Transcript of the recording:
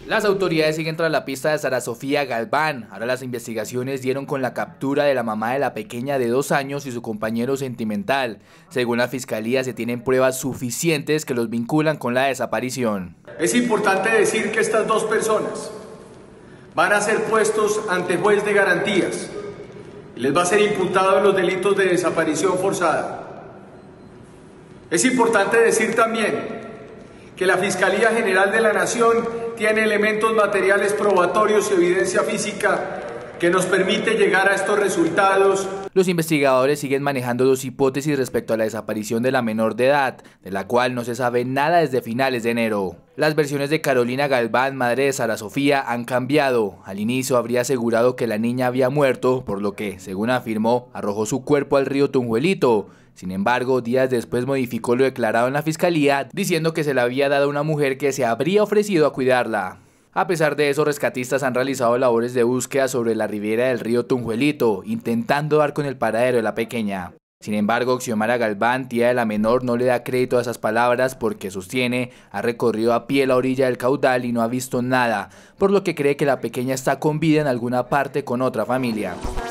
Las autoridades siguen tras la pista de Sara Sofía Galván. Ahora las investigaciones dieron con la captura de la mamá de la pequeña de 2 años y su compañero sentimental. Según la fiscalía, se tienen pruebas suficientes que los vinculan con la desaparición. Es importante decir que estas dos personas van a ser puestos ante juez de garantías. Les va a ser imputado en los delitos de desaparición forzada. Es importante decir también que la Fiscalía General de la Nación tiene elementos materiales probatorios y evidencia física que nos permite llegar a estos resultados. Los investigadores siguen manejando 2 hipótesis respecto a la desaparición de la menor de edad, de la cual no se sabe nada desde finales de enero. Las versiones de Carolina Galván, madre de Sara Sofía, han cambiado. Al inicio habría asegurado que la niña había muerto, por lo que, según afirmó, arrojó su cuerpo al río Tunjuelito. Sin embargo, días después modificó lo declarado en la fiscalía, diciendo que se la había dado a una mujer que se habría ofrecido a cuidarla. A pesar de eso, rescatistas han realizado labores de búsqueda sobre la ribera del río Tunjuelito, intentando dar con el paradero de la pequeña. Sin embargo, Xiomara Galván, tía de la menor, no le da crédito a esas palabras porque sostiene ha recorrido a pie la orilla del caudal y no ha visto nada, por lo que cree que la pequeña está con vida en alguna parte con otra familia.